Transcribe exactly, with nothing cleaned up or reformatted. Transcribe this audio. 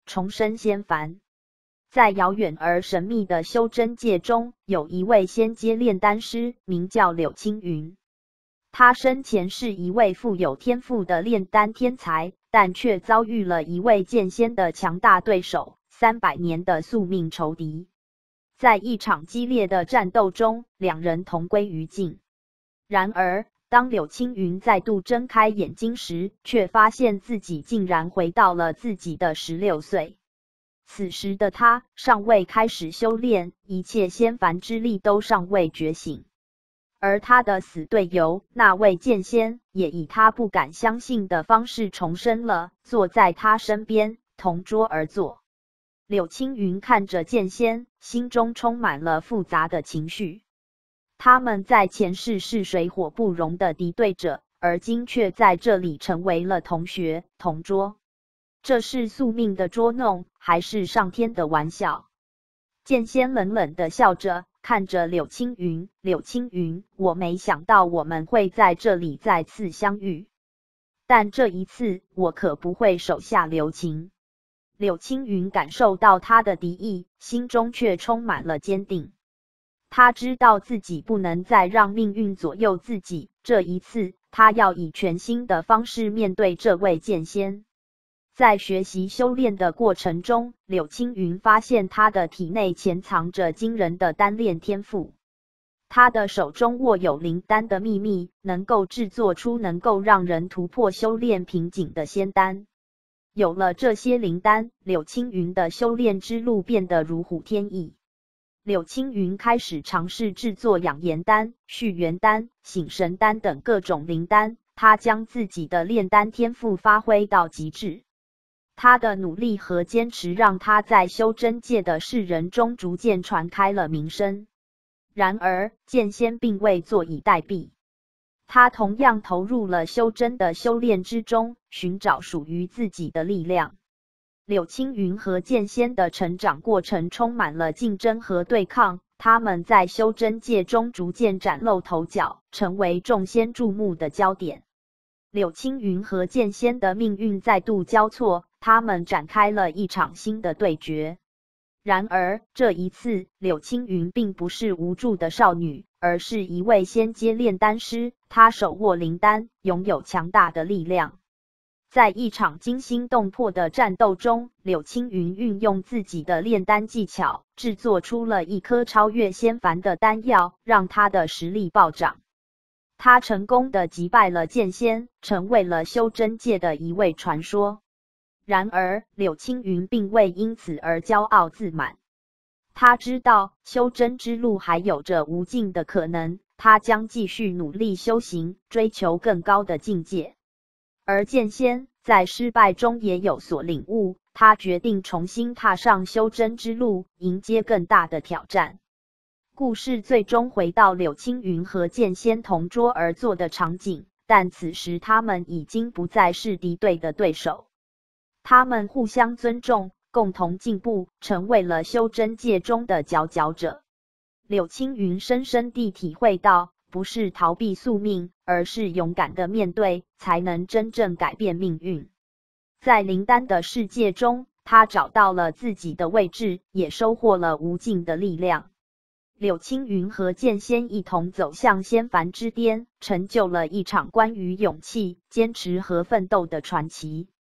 重生仙凡。在遥远而神秘的修真界中，有一位仙阶炼丹师，名叫柳青云。他生前是一位富有天赋的炼丹天才，但却遭遇了一位剑仙的强大对手，三百年的宿命仇敌。在一场激烈的战斗中，两人同归于尽。然而，当柳青云再度睁开眼睛时，却发现自己竟然回到了自己的十六岁。此时的他尚未开始修炼，一切仙凡之力都尚未觉醒。而他的死队友那位剑仙，也以他不敢相信的方式重生了，坐在他身边，同桌而坐。柳青云看着剑仙，心中充满了复杂的情绪。他们在前世是水火不容的敌对者，而今却在这里成为了同学、同桌。这是宿命的捉弄，还是上天的玩笑？剑仙冷冷地笑着，看着柳青云，柳青云，我没想到我们会在这里再次相遇，但这一次我可不会手下留情。柳青云感受到他的敌意，心中却充满了坚定。他知道自己不能再让命运左右自己，这一次他要以全新的方式面对这位剑仙。在学习修炼的过程中，柳青云发现他的体内潜藏着惊人的单炼天赋。他的手中握有灵丹的秘密，能够制作出能够让人突破修炼瓶颈的仙丹。有了这些灵丹，柳青云的修炼之路变得如虎添翼。柳青云开始尝试制作养颜丹、续元丹、醒神丹等各种灵丹，他将自己的炼丹天赋发挥到极致。他的努力和坚持让他在修真界的世人中逐渐传开了名声。然而，剑仙并未坐以待毙，他同样投入了修真的修炼之中，寻找属于自己的力量。柳青云和剑仙的成长过程充满了竞争和对抗，他们在修真界中逐渐崭露头角，成为众仙注目的焦点。柳青云和剑仙的命运再度交错，他们展开了一场新的对决。然而，这一次，柳青云并不是无助的少女，而是一位仙阶炼丹师，她手握灵丹，拥有强大的力量。在一场惊心动魄的战斗中，柳青云运用自己的炼丹技巧，制作出了一颗超越仙凡的丹药，让她的实力暴涨。他成功的击败了剑仙，成为了修真界的一位传说。然而，柳青云并未因此而骄傲自满。他知道修真之路还有着无尽的可能，他将继续努力修行，追求更高的境界。而剑仙在失败中也有所领悟，他决定重新踏上修真之路，迎接更大的挑战。故事最终回到柳青云和剑仙同桌而坐的场景，但此时他们已经不再是敌对的对手。他们互相尊重，共同进步，成为了修真界中的佼佼者。柳青云深深地体会到，不是逃避宿命，而是勇敢的面对，才能真正改变命运。在灵丹的世界中，他找到了自己的位置，也收获了无尽的力量。柳青云和剑仙一同走向仙凡之巅，成就了一场关于勇气、坚持和奋斗的传奇。